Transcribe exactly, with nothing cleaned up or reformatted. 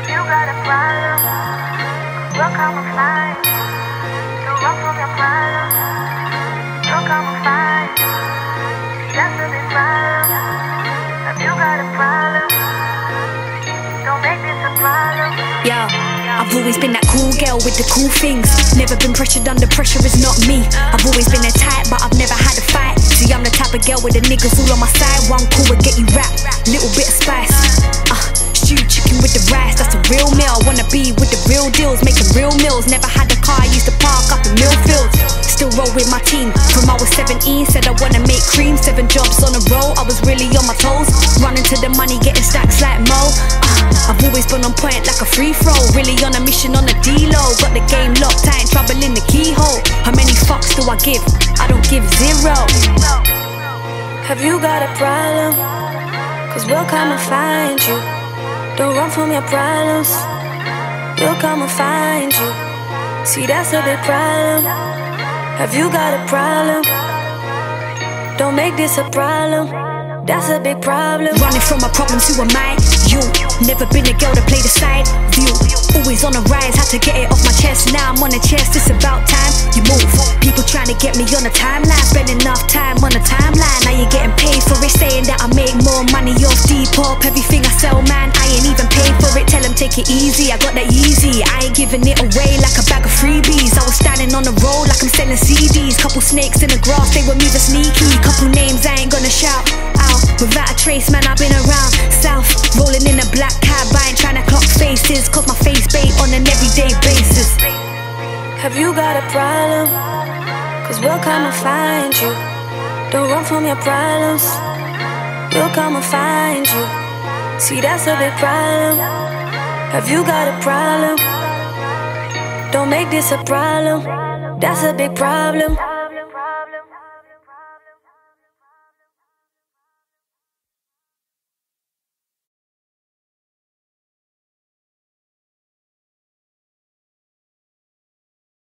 If you got a problem, we'll come and find you. Don't run from your problem, we'll come and find you. See, that's a big problem. If you got a problem, don't make this a problem. Yeah, I've always been that cool girl with the cool things. Never been pressured under pressure, it's not me. I've always been a type, but I've never had a fight. See, I'm the type of girl with the niggas all on my side. One call will get you wrapped, little bit of spice. Uh, stewed chicken with the rice, that's a real meal. Wanna be with the real deals, making real meals. Never had a car, I used to park up in Millfields. Still roll with my team, from I was seventeen. Said I wanna make cream, seven jobs on a roll. I was really on my toes, running to the money, getting stacks like Mo. uh, I've always been on point like a free throw. Really on a mission on a D-Lo. Got the game locked, I ain't trouble in the keyhole. How many fucks do I give? I don't give zero. Have you got a problem? Cause we'll come and find you. Don't run from your problems, we'll come and find you. See, that's a big problem. Have you got a problem? Don't make this a problem, that's a big problem. Running from my problems, who am I? You. Never been a girl to play the side view. Always on the rise, had to get it off my chest. Now I'm on the chest, it's about time you move. People trying to get me on the timeline. Spend enough time on the timeline. Now you're getting paid for it, saying that I make more money off Depop. Everything I sell, man, I ain't even paid for it. Tell them take it easy, I got that easy. I ain't giving it away like a bag of freebies. I was standing on the road like I'm selling C Ds. Couple snakes in the grass, they were moving sneaky. Couple names I ain't gonna shout out. Without a trace, man, I've been around south. Rolling in a black cab, I ain't trying to clock faces. Cause my face bait on an everyday basis. Have you got a problem? Cause we'll come and find you. Don't run from your problems, we'll come and find you. See, that's a big problem. Have you got a problem? Don't make this a problem, that's a big problem.